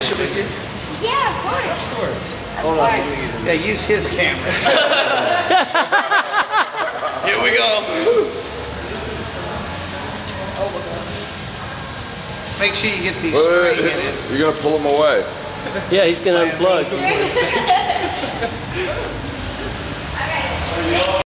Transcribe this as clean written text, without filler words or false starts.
With you? Yeah, of course. Of course. Hold on. Yeah, use his camera. Here we go. Make sure you get these straight in it. You're gonna pull them away. Yeah, he's gonna unplug.